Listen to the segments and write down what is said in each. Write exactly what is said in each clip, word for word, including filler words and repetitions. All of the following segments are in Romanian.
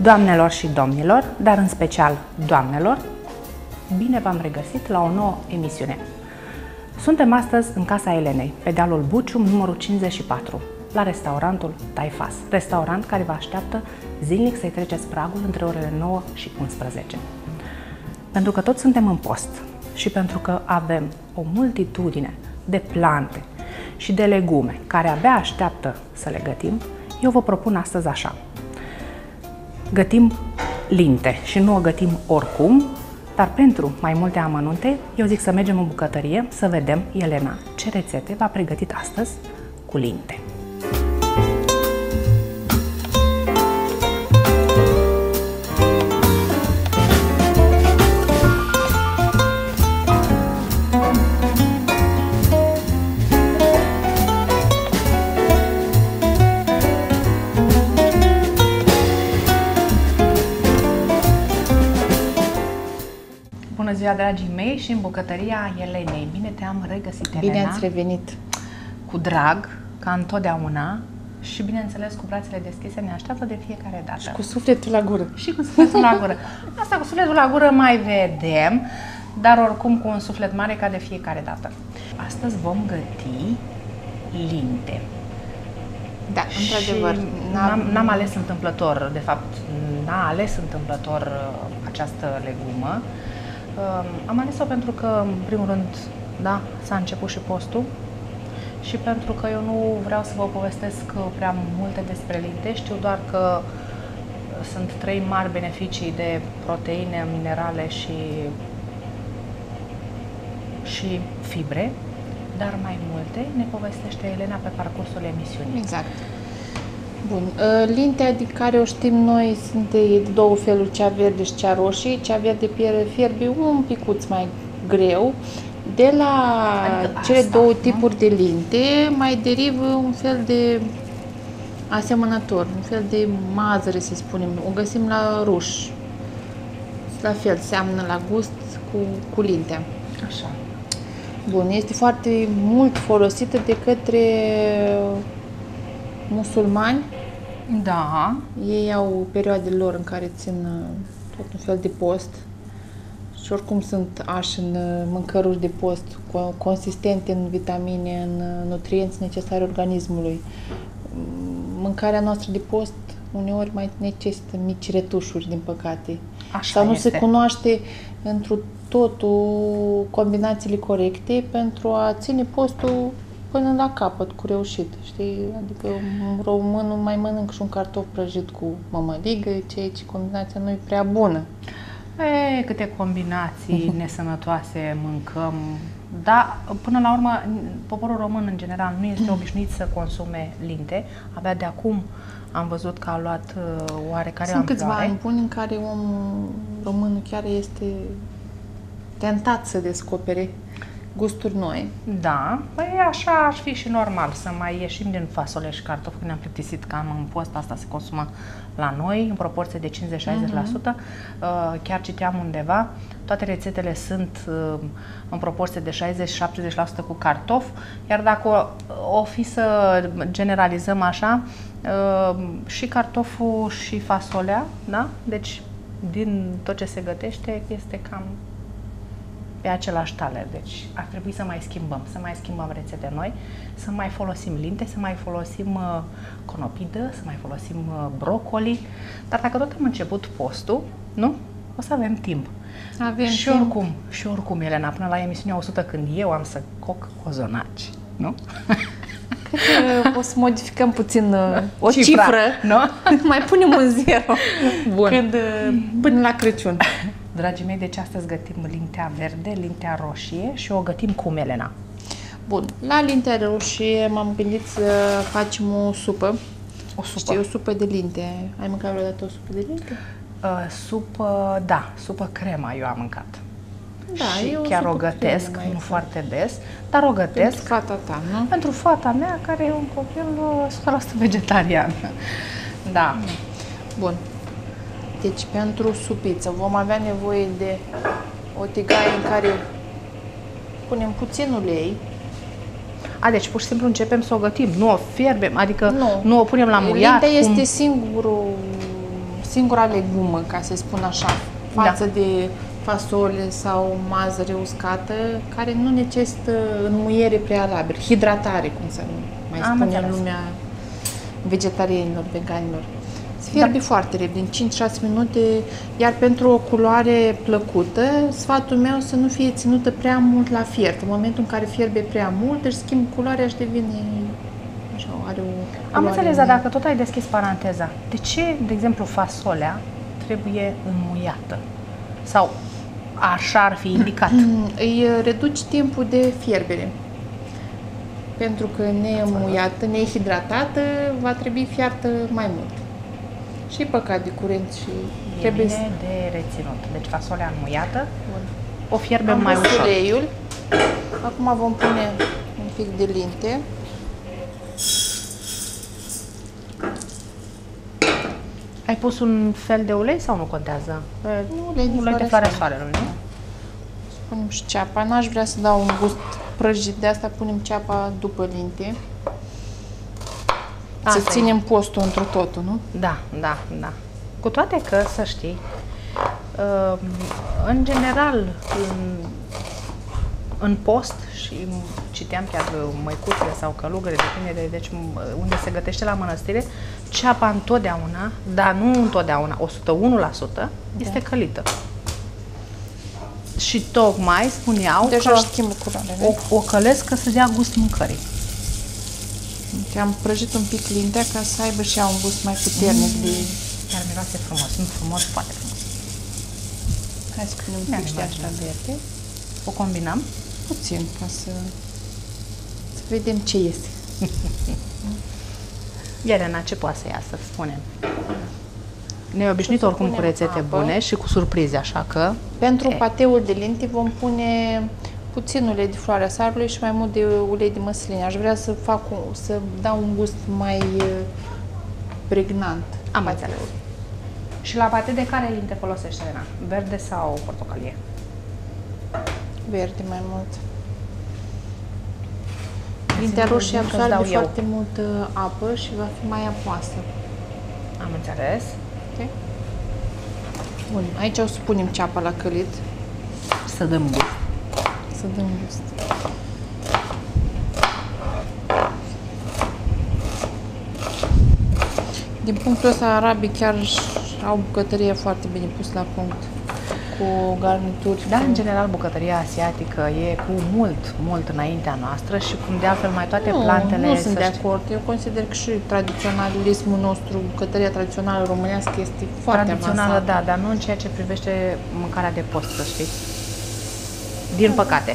Doamnelor și domnilor, dar în special doamnelor, bine v-am regăsit la o nouă emisiune. Suntem astăzi în Casa Elenei, pe dealul Bucium, numărul cincizeci și patru, la restaurantul Taifas, restaurant care vă așteaptă zilnic să-i treceți pragul între orele nouă și unsprezece. Pentru că toți suntem în post și pentru că avem o multitudine de plante și de legume care abia așteaptă să le gătim, eu vă propun astăzi așa. Gătim linte și nu o gătim oricum, dar pentru mai multe amănunte, eu zic să mergem în bucătărie să vedem Elena ce rețete v-a pregătit astăzi cu linte. Bună ziua, dragii mei, și în bucătăria Elenei. Bine te-am regăsit, Elena. Bine ați revenit. Cu drag, ca întotdeauna, și bineînțeles cu brațele deschise ne așteaptă de fiecare dată. Și cu sufletul la gură. Și cu sufletul la gură. Asta cu sufletul la gură mai vedem, dar oricum cu un suflet mare ca de fiecare dată. Astăzi vom găti linte. Da, într-adevăr. N-am ales întâmplător, de fapt, n-a ales întâmplător uh, această legumă. Uh, am ales-o pentru că, în primul rând, da, s-a început și postul și pentru că eu nu vreau să vă povestesc prea multe despre linte. Știu doar că sunt trei mari beneficii de proteine, minerale și, și fibre, dar mai multe ne povestește Elena pe parcursul emisiunii. Exact. Bun. Lintea de care o știm noi sunt de două feluri, cea verde și cea roșie. Cea verde fierbe un picuț mai greu. De la adică cele asta, două tipuri nu? de linte mai derivă un fel de asemănător, un fel de mazăre, să spunem. O găsim la ruș. La fel, seamănă la gust cu, cu lintea. Așa. Bun, este foarte mult folosită de către musulmani. Da. Ei au perioadele lor în care țin tot un fel de post și oricum sunt așa în mâncăruri de post consistente în vitamine, în nutrienți necesari organismului. Mâncarea noastră de post uneori mai necesită mici retușuri, din păcate. Așa Sau nu este. se cunoaște întru totul combinațiile corecte pentru a ține postul până la capăt, cu reușit, știi? Adică un român nu mai mănânc și un cartof prăjit cu mămăligă, ceea ce combinația nu e prea bună. E, câte combinații nesănătoase mâncăm, dar până la urmă poporul român în general nu este obișnuit să consume linte. Abia de acum am văzut că a luat oarecare Sunt câțiva amploare. ani buni în care omul român chiar este tentat să descopere gusturi noi. Da, păi așa aș fi și normal, să mai ieșim din fasole și cartofi, când ne-am plictisit cam în post, asta se consumă la noi, în proporție de cincizeci-șaizeci la sută. Uh-huh. Chiar citeam undeva, toate rețetele sunt în proporție de șaizeci-șaptezeci la sută cu cartof, iar dacă o, o fi să generalizăm așa, și cartoful și fasolea, da? Deci din tot ce se gătește este cam pe același taler, deci ar trebui să mai schimbăm, să mai schimbăm rețete noi, să mai folosim linte, să mai folosim uh, conopidă, să mai folosim uh, brocoli, dar dacă tot am început postul, nu? O să avem timp. Avem și timp. oricum, și oricum, Elena, până la emisiunea o sută, când eu am să coc cozonaci, nu? Cred că o să modificăm puțin uh, o Cifra, cifră, nu? mai punem un zero. Bun. Când, uh, până la Crăciun. Dragii mei, deci astăzi gătim lintea verde, lintea roșie și o gătim cum, Elena? Bun, la lintea roșie m-am gândit să facem o supă. O supă? Știi, o supă de linte. Ai mâncat vreodată o supă de linte? Uh, supă, da, supă crema eu am mâncat. Da, și e o chiar o gătesc, nu exact. foarte des, dar o gătesc. Pentru fata ta, nu? Pentru fata mea, care e un copil o sută la sută vegetarian. Da. Bun. Deci, pentru supiță vom avea nevoie de o tigaie în care punem puțin ulei. A, deci pur și simplu începem să o gătim, nu o fierbem, adică nu, nu o punem la muiat. Lintea cum... este singurul, singura legumă, ca să spun așa, față da. de fasole sau mazăre uscată, care nu necesită înmuiere prealabil, hidratare, cum să mai spune în lumea vegetarianilor, veganilor. Se fierbe da. foarte repede, în cinci-șase minute, iar pentru o culoare plăcută, sfatul meu să nu fie ținută prea mult la fiert. În momentul în care fierbe prea mult, își schimbă culoarea și devine așa, are o Am înțeles, dar dacă tot ai deschis paranteza, de ce, de exemplu, fasolea trebuie înmuiată? Sau așa ar fi indicat? Îi reduci timpul de fierbere. Pentru că neînmuiată, nehidratată, va trebui fiartă mai mult. Și păcat de curent și e trebuie bine să... de reținut. Deci fasolea înmuiată, bun. O fierbem Am mai pus ușor. uleiul. Acum vom pune un pic de linte. Ai pus un fel de ulei sau nu contează? Nu, ulei de ulei de floare soarelui, nu? Punem și ceapa. N-aș vrea să dau un gust prăjit, de asta punem ceapa după linte. Să Asta ținem e. postul într totul, nu? Da, da, da. Cu toate că, să știi, în general, în, în post, și citeam chiar măicuțele sau călugăre, depinde de deci, unde se gătește la mănăstire, ceapa întotdeauna, dar nu întotdeauna, o sută unu la sută, da. este călită. Și tocmai spuneau deja că schimbă culoarea, o, o călesc că să dea gust mâncării. Am prăjit un pic lintea ca să aibă și ea un gust mai puternic mm. de... Chiar miroase frumos, nu frumos, foarte frumos. Hai să punem un pic de așa verde. O combinăm? Puțin, ca să, să vedem ce este. Elena, ce poate să iasă, spunem? Ne-ai obișnuit oricum cu rețete apă. bune și cu surprize, așa că... Pentru e. pateul de linte vom pune puțin ulei de floarea soarelui și mai mult de ulei de măsline. Aș vrea să fac un, să dau un gust mai pregnant. Am înțeles. Și la pate de care linte folosești, Elena? Verde sau portocalie? Verde mai mult. Lintea roșie absorbe foarte mult apă și va fi mai apoasă. Am înțeles. Okay. Bun, aici o să punem ceapa la călit. Să dăm gust. Să dăm gust. Din punctul ăsta, arabii chiar au bucătărie foarte bine pus la punct. Cu garnituri. Da, cu... în general, bucătăria asiatică e cu mult, mult înaintea noastră și cum de altfel mai toate nu, plantele... Nu sunt de acord. Eu consider că și tradiționalismul nostru, bucătăria tradițională românească este foarte tradițională, avansată. da, dar nu în ceea ce privește mâncarea de post, să știi. Din păcate.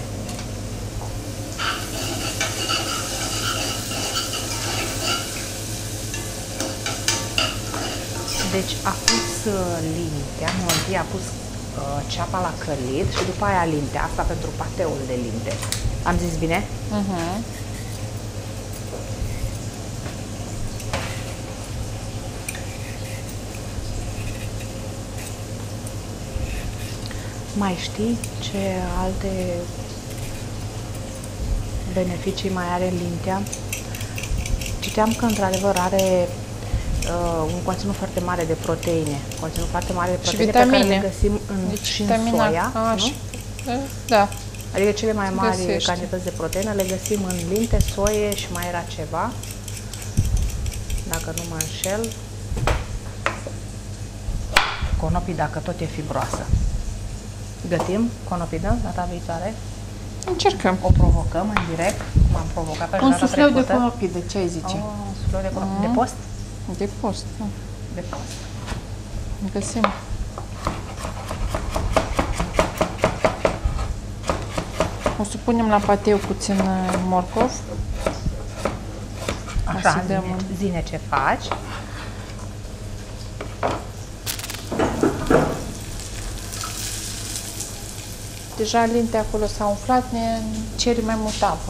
Deci a pus lintea, Monti a pus uh, ceapa la călit și după aia lintea, asta pentru pateul de linte. Am zis bine? Uh-huh. Mai știi ce alte beneficii mai are lintea? Citeam că într-adevăr are Uh, un conținut foarte mare de proteine, conținut foarte mare de proteine pe care le găsim în, deci, și în soia, A, nu? Și, da. Adică cele mai mari găsești. cantități de proteine le găsim în linte, soie și mai era ceva, dacă nu mă înșel, conopii, dacă tot e fibroasă. Gătim conopidă data viitoare? Încercăm. O provocăm în direct, cum am provocat pe un data sufleu trecută. de conopidă, ce ai zice? Oh, un sufleu de conopidă. Mm. De post? De post, da. De post. Găsim. O să punem la pateu puțin morcov. Așa, zine, zine ce faci. Deja lintea acolo s-a umflat, ne cere mai mult apă.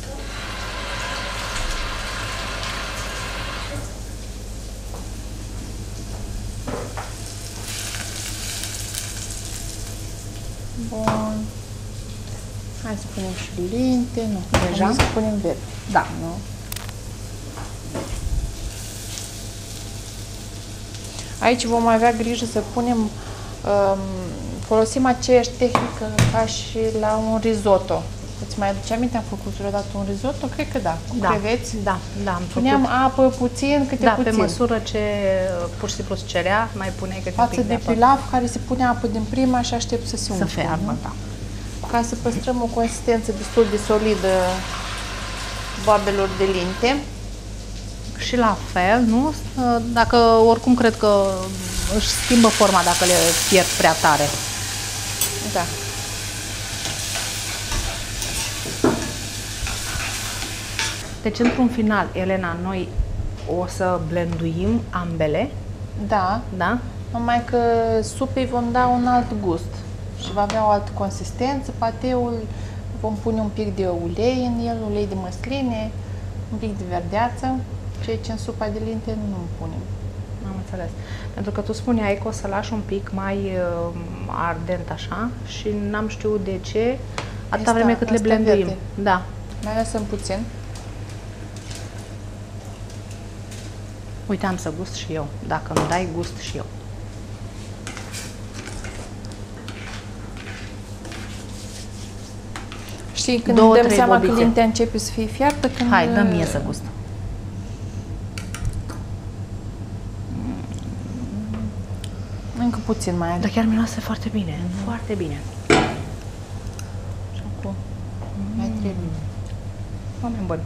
Bun. Hai să punem și linte, nu. Deja? Să punem verde. Da. Nu? Aici vom avea grijă să punem, um, folosim aceeași tehnică ca și la un risotto. Îți mai aduce aminte, am făcut odată un risotto? Cred că da, cu da, creveți. Da, da, am Puneam făcut. apă puțin, câte da, puțin. pe măsură ce pur și simplu cerea, mai puneai câte Față un pic de, de apă. pilaf, care se pune apă din prima și aștept să se umple. Să fiarbă, da. Ca să păstrăm o consistență destul de solidă boabelor de linte. Și la fel, nu? Dacă, oricum, cred că își schimbă forma dacă le pierd prea tare. Da. Deci, într-un final, Elena, noi o să blenduim ambele, Da. da? Numai că supei vom da un alt gust și va avea o altă consistență. Pateul vom pune un pic de ulei în el, ulei de măsline, un pic de verdeață, ceea ce în supa de linte nu punem. Am înțeles. Pentru că tu spuneai că o să lași un pic mai uh, ardent așa și n-am știut de ce, atâta Asta- vreme cât le asta blenduim. verde. Da. Mai lăsăm puțin. Uite, am să gust și eu. Dacă îmi dai gust și eu. Știi, când Două, dăm trei seama bobițe. că lintea începe să fie fiartă, când... Hai, dă mie să gust. Încă puțin mai Dar are. chiar miroase foarte bine, foarte bine. Și acum mai trebuie. Oameni buni.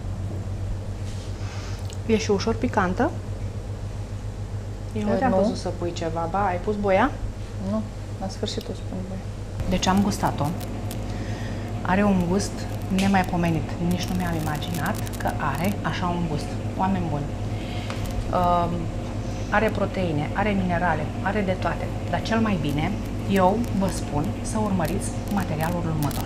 E și ușor picantă. Eu nu Eh, te-am nu. văzut să pui ceva, ba, ai pus boia? Nu, la sfârșit o spun voi. Deci am gustat-o. Are un gust nemaipomenit. Nici nu mi-am imaginat că are așa un gust. Oameni buni. Uh, are proteine, are minerale, are de toate. Dar cel mai bine, eu vă spun să urmăriți materialul următor.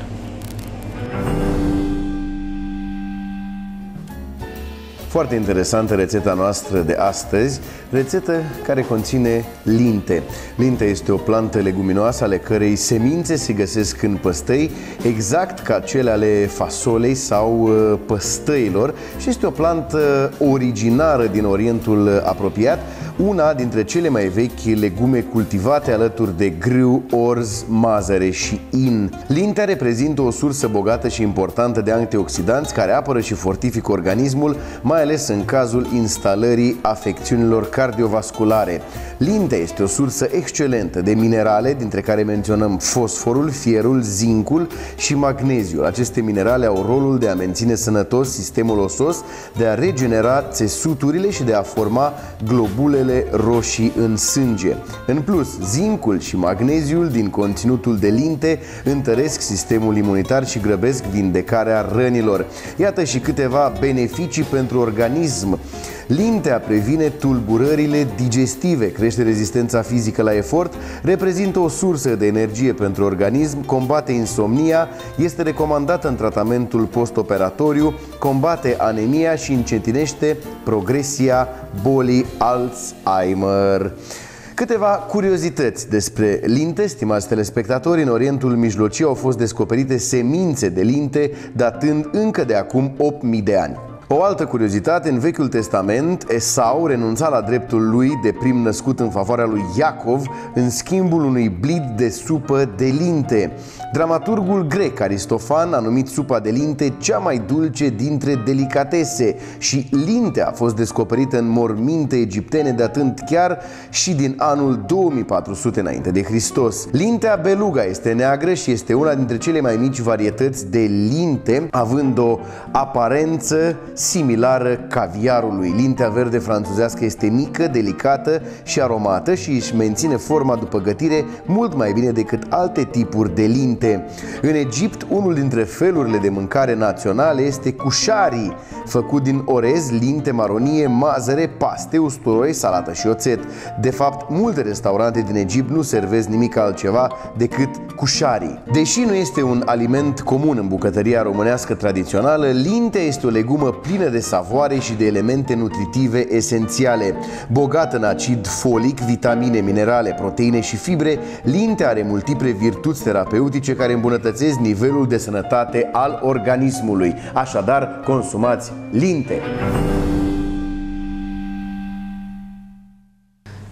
Foarte interesantă rețeta noastră de astăzi, rețetă care conține linte. Linte este o plantă leguminoasă ale cărei semințe se găsesc în păstăi, exact ca cele ale fasolei sau uh, păstăilor, și este o plantă originară din Orientul apropiat, una dintre cele mai vechi legume cultivate alături de grâu, orz, mazăre și in. Lintea reprezintă o sursă bogată și importantă de antioxidanți care apără și fortifică organismul, mai ales în cazul instalării afecțiunilor cardiovasculare. Lintea este o sursă excelentă de minerale, dintre care menționăm fosforul, fierul, zincul și magneziul. Aceste minerale au rolul de a menține sănătos sistemul osos, de a regenera țesuturile și de a forma globulele roșii în sânge. În plus, zincul și magneziul din conținutul de linte întăresc sistemul imunitar și grăbesc vindecarea rănilor. Iată și câteva beneficii pentru organism. Lintea previne tulburările digestive, crește rezistența fizică la efort, reprezintă o sursă de energie pentru organism, combate insomnia, este recomandată în tratamentul postoperatoriu, combate anemia și încetinește progresia bolii Alzheimer. Câteva curiozități despre linte, stimați telespectatori. În Orientul Mijlociu au fost descoperite semințe de linte datând încă de acum opt mii de ani. O altă curiozitate, în Vechiul Testament, Esau renunța la dreptul lui de prim născut în favoarea lui Iacov în schimbul unui blid de supă de linte. Dramaturgul grec Aristofan a numit supa de linte cea mai dulce dintre delicatese și lintea a fost descoperită în morminte egiptene datând chiar și din anul două mii patru sute înainte de Hristos. Lintea beluga este neagră și este una dintre cele mai mici varietăți de linte, având o aparență similară caviarului. Lintea verde franțuzească este mică, delicată și aromată și își menține forma după gătire mult mai bine decât alte tipuri de linte. În Egipt, unul dintre felurile de mâncare naționale este cușarii, făcut din orez, linte, maronie, mazăre, paste, usturoi, salată și oțet. De fapt, multe restaurante din Egipt nu servesc nimic altceva decât cușarii. Deși nu este un aliment comun în bucătăria românească tradițională, lintea este o legumă plină de savoare și de elemente nutritive esențiale. Bogată în acid folic, vitamine, minerale, proteine și fibre, lintea are multiple virtuți terapeutice care îmbunătățesc nivelul de sănătate al organismului. Așadar, consumați linte!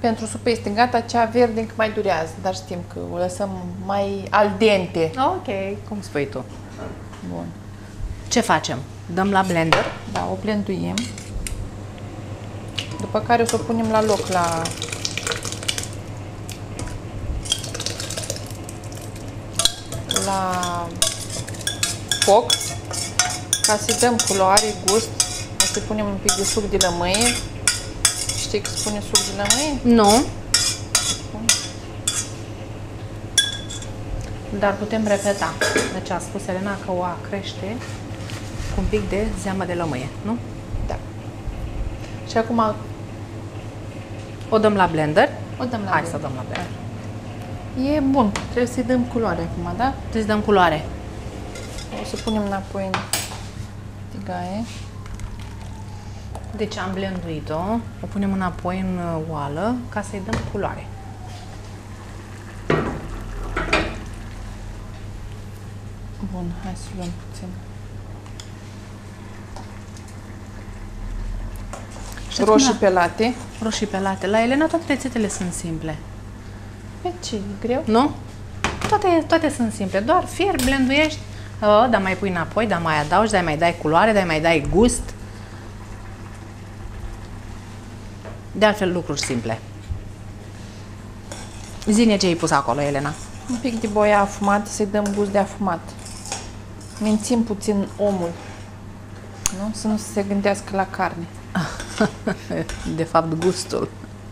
Pentru supă este gata, cea verde încă mai durează, dar știm că o lăsăm mai al dente. Ok, cum spui tu. Bun. Ce facem? Dăm la blender. Da, o blenduim. După care o să o punem la loc la la foc ca să dăm culoare, gust. O să punem un pic de suc de lămâie. Știi că spune suc de lămâie? Nu. Dar putem repeta. Deci a spus Elena că o crește cu un pic de zeamă de lămâie, nu? Da. Și acum o dăm la blender. O dăm la Hai blender. să dăm la blender. E bun. Trebuie să-i dăm culoare acum, da? Trebuie să dăm culoare. O să punem înapoi în tigaie. Deci am blenduit-o, o punem înapoi în oală ca să-i dăm culoare. Bun, hai să luăm puțin. Și Roșii pelate. Roșii pelate. La Elena toate rețetele sunt simple. Pe ce? E greu? Nu? Toate, toate sunt simple. Doar fierbi, blenduiești, uh, dar mai pui înapoi, dar mai adaugi, dar mai dai culoare, dar mai dai gust. De altfel, lucruri simple. Zi-ne ce ai pus acolo, Elena. Un pic de boia afumată, să-i dăm gust de afumat. Mințim puțin omul. Nu? Să nu se gândească la carne. De fapt, gustul.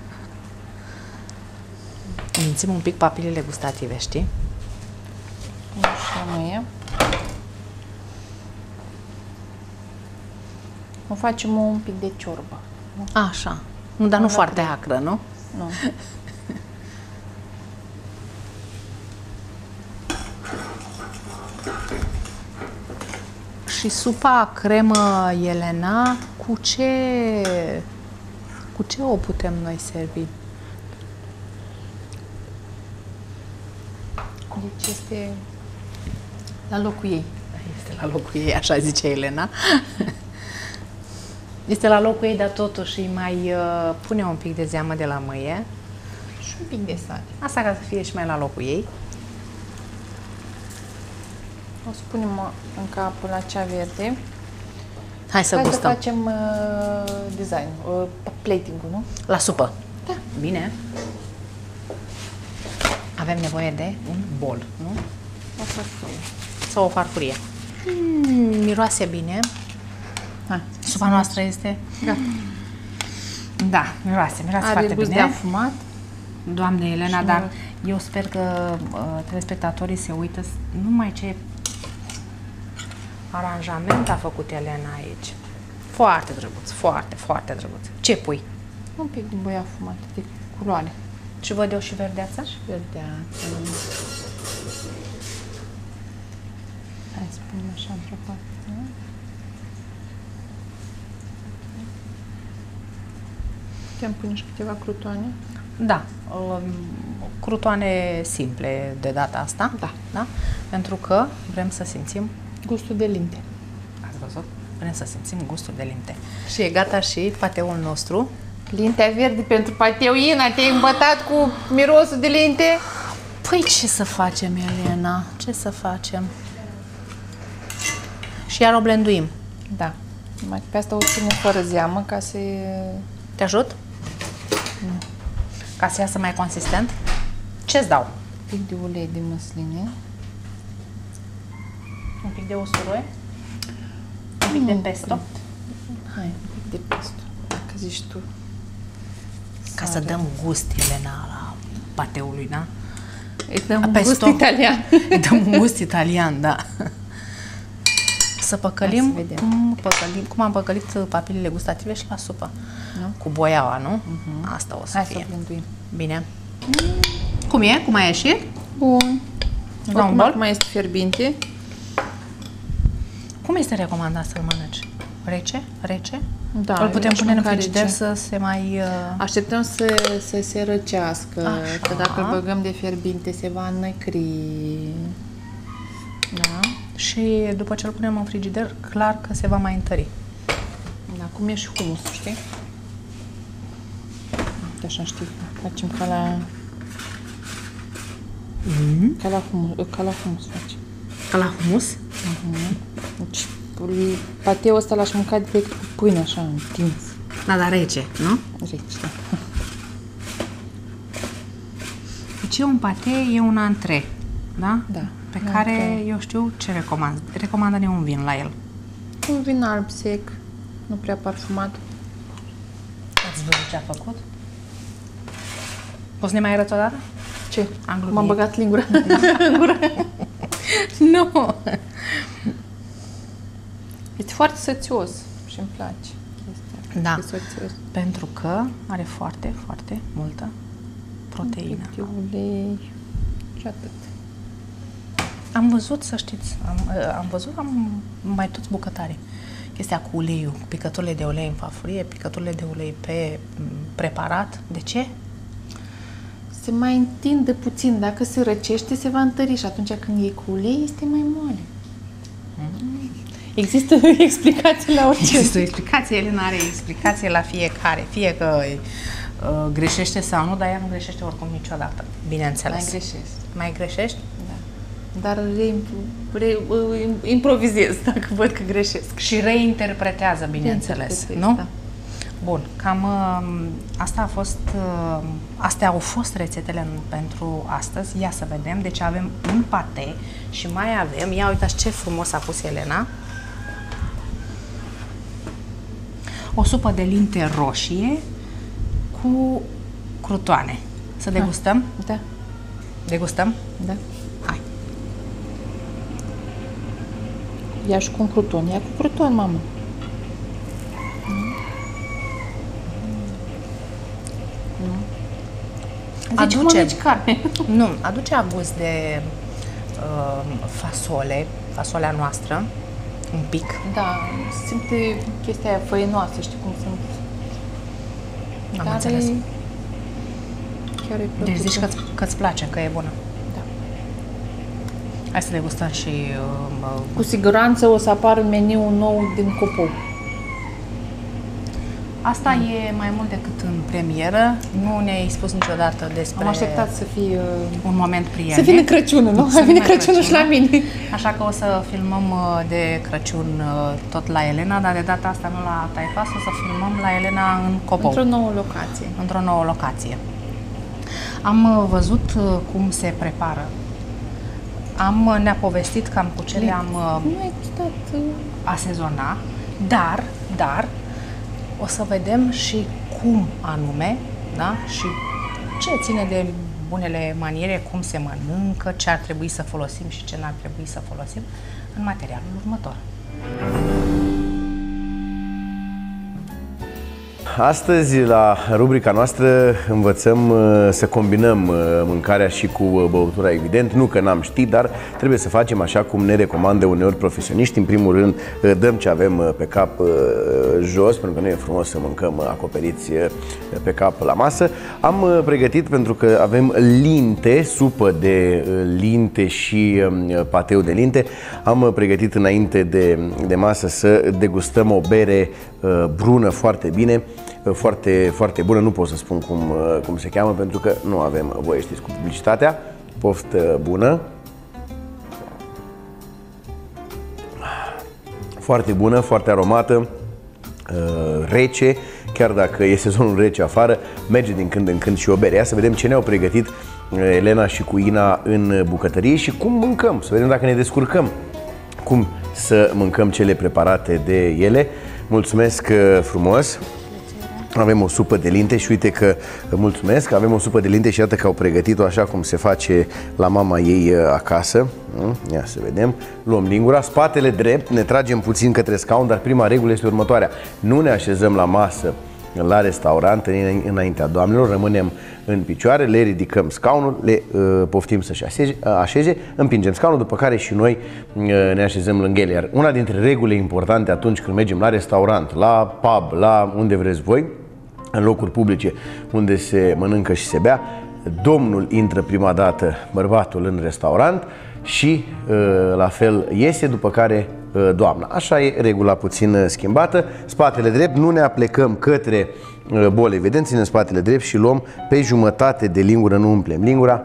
Mințim un pic papilele gustative, știi? Așa nu e. O facem un pic de ciorbă. Așa. Nu, dar nu foarte acră, nu? Nu. Și supa cremă, Elena, cu ce, cu ce o putem noi servi? Deci este La locul ei. Este la locul ei, așa zice Elena. Este la locul ei, dar totuși îi mai uh, pune un pic de zeamă de la mâie. și un pic de sare. Asta ca să fie și mai la locul ei. O să punem în capul la cea verde. Hai să Hai să gustăm. facem uh, design, uh, plating-ul, nu? La supă. Da. Bine. Avem nevoie de un bol, nu? O farfurie. Sau o farfurie. Mm, miroase bine. Hai. Supa noastră este... Gata. Da, miroase, miroase Are foarte gust bine. de afumat. Doamne Elena, Și dar miros. eu sper că uh, telespectatorii se uită numai ce aranjament a făcut Elena aici. Foarte drăguț, foarte, foarte drăguț. Ce pui? Un pic de boi afumat, de culoare. Și văd eu și verdeața? Și verdeață. Hai să punem așa într-o parte. Putem pune și câteva crutoane. Da, um, crutoane simple de data asta. Da. Da? Pentru că vrem să simțim, Gustul de linte. ați văzut? Vrem să simțim gustul de linte. Și e gata și pateul nostru. Lintea verde pentru pateu. Ina, te-ai îmbătat cu mirosul de linte? Păi ce să facem, Elena? Ce să facem? Și iar o blenduim. Da. Mai pe asta o ținem fără zeamă ca să... Te ajut? Nu. Ca să iasă mai consistent? Ce-ți dau? Un pic de ulei de măsline. Un pic de usturoi? Un pic de pesto? Hai, un pic de pesto. Dacă zici tu. Ca să dăm gust, Elena, la pateului, da? Îi dăm un Pesto. gust italian. Îi dăm un gust italian, da. Să păcălim, Hai să vedem. cum, păcălim cum am păcălit papilele gustative și la supă. Nu? Cu boiaua, nu? Uh-huh. Asta o să Hai fie. să blenduim. Bine. Cum e? Cum a ieșit? Bun. Dau un Acum, bol? acum este fierbinte. Cum este recomandat să-l mănânci? Rece? Rece? Da, Îl putem eu pune în aș mânca frigider rece. să se mai... Uh... Așteptăm să, să se răcească, Așa. că dacă îl băgăm de fierbinte se va înnăcri. Da? Și după ce îl punem în frigider, clar că se va mai întări. Da, cum e și humusul, știi? Uite, așa știi. Facem ca la... Mm-hmm. Ca la humus, ca la humus face. Ca la humus? Uh-huh. Deci, pateul ăsta l-aș mânca direct cu pâine, așa, întins. Da, dar rece, nu? Rece, da. Deci e un pate, e un antre, da? Da. Pe un care antre. eu știu ce recomand. Recomandă-ne un vin la el. Un vin alb sec, nu prea parfumat. Ați văzut ce a făcut? Poți să ne mai arăți o dată? Ce? Am glumit. M-am băgat lingura. Nu! Este foarte sățios și îmi place chestia. Da. E sățios. Pentru că are foarte, foarte multă proteină. Un pic de ulei și atât. Am văzut, să știți, am, am văzut, am mai toți bucătari. Chestia cu uleiul, cu picăturile de ulei în farfurie, picăturile de ulei pe m, preparat. De ce? Se mai întinde puțin. Dacă se răcește, se va întări și atunci când iei cu ulei, este mai moale. Mm. Există explicații la orice. Există o explicație, Elena are explicație la fiecare. Fie că uh, greșește sau nu, dar ea nu greșește oricum niciodată. Bineînțeles. Mai greșești. Mai greșești? Da. Dar re, re, improvizez dacă văd că greșesc. Și reinterpretează, bineînțeles, nu? Da. Bun, cam uh, asta a fost, uh, astea au fost rețetele pentru astăzi. Ia să vedem. Deci avem un pate și mai avem, ia uitați ce frumos a pus Elena, o supă de linte roșie cu crutoane. Să degustăm? Da. Degustăm? Da. Hai. Ia și cu un cruton. Ia cu cruton, mamă. Zici, Aduce, mănânci carne. nu, aduce gust de uh, fasole, fasolea noastră, un pic. Da, simte chestia aia făinoasă, știi cum sunt. Am Dar înțeles. e... Chiar e plăcută. Deci zici că-ți, că-ți place, că e bună. Da. Hai să degustăm și... Uh, Cu siguranță o să apară meniul nou din Copou. asta mm. e mai mult decât în premieră. Nu ne-ai spus niciodată despre... Am așteptat să fie... Uh, un moment prielnic. să vină Crăciunul, nu? Să vină Crăciunul și la mine. Așa că o să filmăm de Crăciun tot la Elena, dar de data asta nu la Taifas, o să filmăm la Elena în Copou. Într-o nouă locație. Într-o nouă locație. Am văzut cum se prepară. Am, ne-a povestit cam cu ce le-am Nu ai gustat... Uh... asezona, dar, dar, o să vedem și cum anume, da? Și ce ține de bunele maniere, cum se mănâncă, ce ar trebui să folosim și ce n-ar trebui să folosim în materialul următor. Astăzi, la rubrica noastră, învățăm să combinăm mâncarea și cu băutura, evident. Nu că n-am ști, dar trebuie să facem așa cum ne recomandă uneori profesioniști. În primul rând, dăm ce avem pe cap jos, pentru că nu e frumos să mâncăm acoperiți pe cap la masă. Am pregătit, pentru că avem linte, supă de linte și pateu de linte, am pregătit înainte de, de masă să degustăm o bere brună foarte bine, foarte, foarte bună. Nu pot să spun cum, cum se cheamă, pentru că nu avem voie, știți, cu publicitatea. Poftă bună. Foarte bună, foarte aromată, rece, chiar dacă e sezonul rece afară, merge din când în când și o bere. Ia să vedem ce ne-au pregătit Elena și cu Ina în bucătărie și cum mâncăm, să vedem dacă ne descurcăm, cum să mâncăm cele preparate de ele. Mulțumesc frumos! Avem o supă de linte și uite că, mulțumesc, avem o supă de linte și iată că au pregătit-o așa cum se face la mama ei acasă. Ia să vedem. Luăm lingura, spatele drept, ne tragem puțin către scaun, dar prima regulă este următoarea. Nu ne așezăm la masă la restaurant înaintea doamnelor, rămânem în picioare, le ridicăm scaunul, le uh, poftim să-și așeze, așeze, împingem scaunul, după care și noi uh, ne așezăm lângă ele. Iar una dintre regulile importante atunci când mergem la restaurant, la pub, la unde vreți voi, în locuri publice unde se mănâncă și se bea, domnul intră prima dată, bărbatul, în restaurant și uh, la fel iese, după care uh, doamna. Așa e regula puțin schimbată. Spatele drept, nu ne aplecăm către bolei. Vedem, ținem spatele drept și luăm pe jumătate de lingură, nu umplem lingura.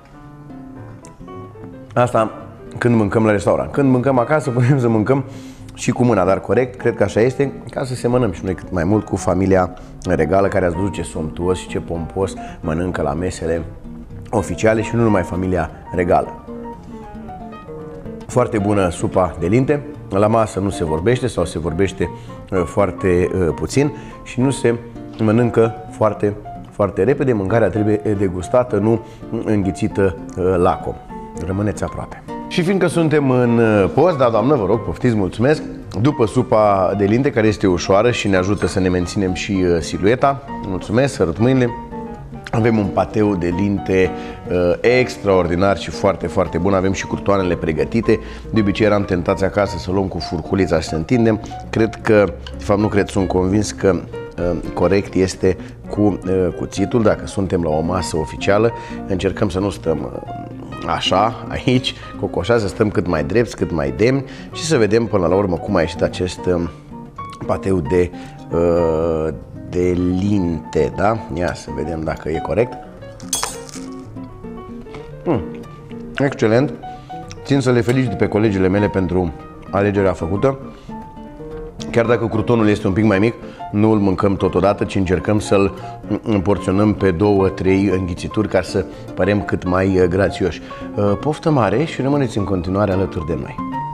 Asta când mâncăm la restaurant. Când mâncăm acasă, putem să mâncăm și cu mâna, dar corect, cred că așa este, ca să semănăm și noi cât mai mult cu familia regală, care ați văzut ce somptuos și ce pompos mănâncă la mesele oficiale și nu numai familia regală. Foarte bună supa de linte, la masă nu se vorbește sau se vorbește uh, foarte uh, puțin și nu se mănâncă foarte, foarte repede. Mâncarea trebuie degustată, nu înghițită uh, lacom. Rămâneți aproape. Și fiindcă suntem în post, da, doamnă, vă rog, poftiți, mulțumesc. După supa de linte, care este ușoară și ne ajută să ne menținem și silueta, mulțumesc, sărut mâinile. Avem un pateu de linte uh, extraordinar și foarte, foarte bun. Avem și curtoanele pregătite. De obicei eram tentați acasă să luăm cu furculița și să întindem. Cred că, de fapt nu cred, sunt convins că uh, corect este cu uh, cuțitul. Dacă suntem la o masă oficială, încercăm să nu stăm uh, așa, aici, cocoșa, să stăm cât mai drepți, cât mai demni și să vedem până la urmă cum a ieșit acest uh, pateu de uh, de linte, da? Ia să vedem dacă e corect. Mm, excelent! Țin să le felicit pe colegile mele pentru alegerea făcută. Chiar dacă crutonul este un pic mai mic, nu îl mâncăm totodată, ci încercăm să-l împorționăm pe două, trei înghițituri ca să părem cât mai grațioși. Poftă mare și rămâneți în continuare alături de noi.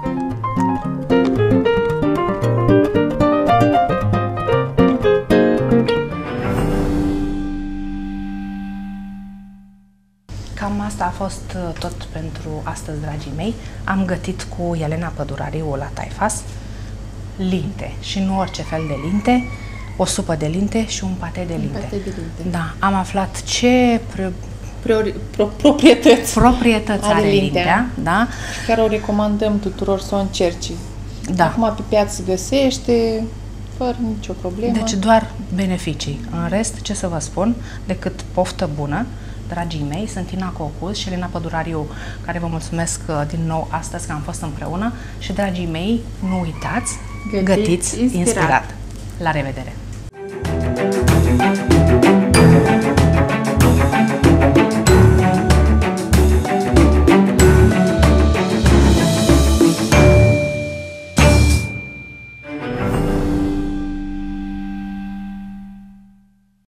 Cam asta a fost tot pentru astăzi, dragii mei. Am gătit cu Elena Pădurariu la Taifas linte și nu orice fel de linte, o supă de linte și un pate de linte. Pate de linte. Da, am aflat ce pre... Priori, pro, proprietăți, proprietăți are lintea, lintea, da? Și chiar o recomandăm tuturor să o încerci. Da. Acum pe piață se găsește, fără nicio problemă. Deci doar beneficii. În rest, ce să vă spun, decât poftă bună. Dragii mei, sunt Ina Cocuz și Elena Pădurariu, care vă mulțumesc din nou astăzi că am fost împreună și, dragii mei, nu uitați, gătiți, gătiți inspirat. inspirat. La revedere!